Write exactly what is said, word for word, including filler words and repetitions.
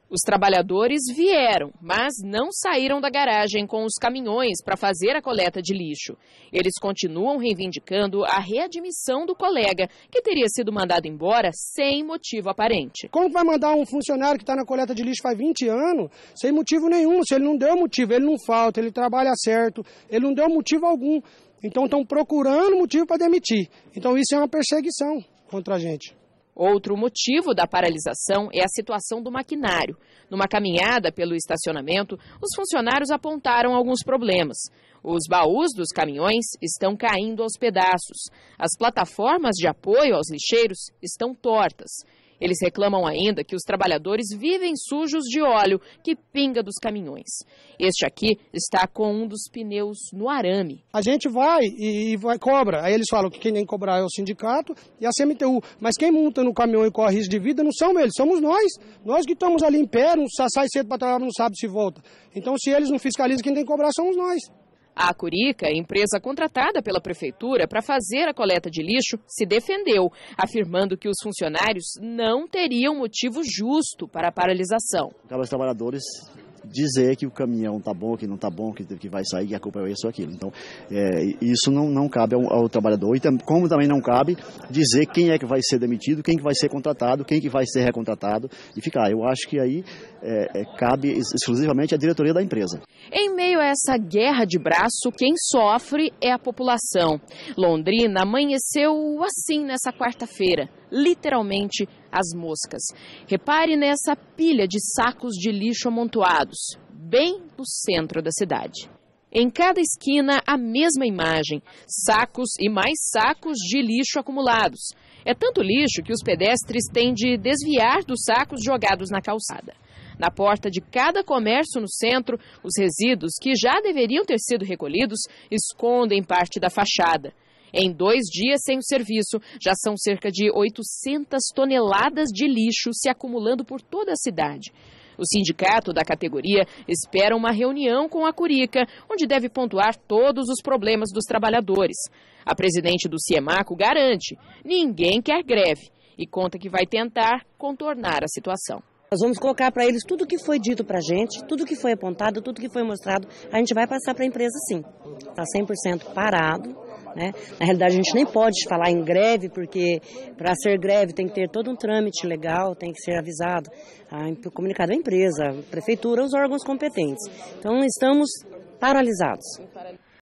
Os trabalhadores vieram, mas não saíram da garagem com os caminhões para fazer a coleta de lixo. Eles continuam reivindicando a readmissão do colega, que teria sido mandado embora sem motivo aparente. Como vai mandar um funcionário que está na coleta de lixo faz vinte anos, sem motivo nenhum? Se ele não deu motivo, ele não falta, ele trabalha certo, ele não deu motivo algum. Então estão procurando motivo para demitir. Então isso é uma perseguição contra a gente. Outro motivo da paralisação é a situação do maquinário. Numa caminhada pelo estacionamento, os funcionários apontaram alguns problemas. Os baús dos caminhões estão caindo aos pedaços. As plataformas de apoio aos lixeiros estão tortas. Eles reclamam ainda que os trabalhadores vivem sujos de óleo que pinga dos caminhões. Este aqui está com um dos pneus no arame. A gente vai e vai, cobra. Aí eles falam que quem tem que cobrar é o sindicato e a C M T U. Mas quem monta no caminhão e corre risco de vida não são eles, somos nós. Nós que estamos ali em pé, não sai cedo para trabalhar, não sabe se volta. Então se eles não fiscalizam, quem tem que cobrar somos nós. A Curica, empresa contratada pela prefeitura para fazer a coleta de lixo, se defendeu, afirmando que os funcionários não teriam motivo justo para a paralisação. Cabe aos trabalhadores dizer que o caminhão está bom, que não está bom, que, que vai sair, que a culpa é isso ou aquilo. Então, é, isso não, não cabe ao, ao trabalhador. E tam, como também não cabe dizer quem é que vai ser demitido, quem que vai ser contratado, quem que vai ser recontratado e ficar. Eu acho que aí é, é, cabe exclusivamente à diretoria da empresa. Em meio a essa guerra de braço, quem sofre é a população. Londrina amanheceu assim nessa quarta-feira. Literalmente as moscas. Repare nessa pilha de sacos de lixo amontoados, bem no centro da cidade. Em cada esquina, a mesma imagem, sacos e mais sacos de lixo acumulados. É tanto lixo que os pedestres têm de desviar dos sacos jogados na calçada. Na porta de cada comércio no centro, os resíduos que já deveriam ter sido recolhidos escondem parte da fachada. Em dois dias sem o serviço, já são cerca de oitocentas toneladas de lixo se acumulando por toda a cidade. O sindicato da categoria espera uma reunião com a Curica, onde deve pontuar todos os problemas dos trabalhadores. A presidente do Ciemaco garante: ninguém quer greve e conta que vai tentar contornar a situação. Nós vamos colocar para eles tudo que foi dito para a gente, tudo que foi apontado, tudo que foi mostrado, a gente vai passar para a empresa sim. Está cem por cento parado. Né? Na realidade, a gente nem pode falar em greve, porque para ser greve tem que ter todo um trâmite legal, tem que ser avisado, a, comunicado à empresa, à prefeitura, os órgãos competentes. Então, estamos paralisados.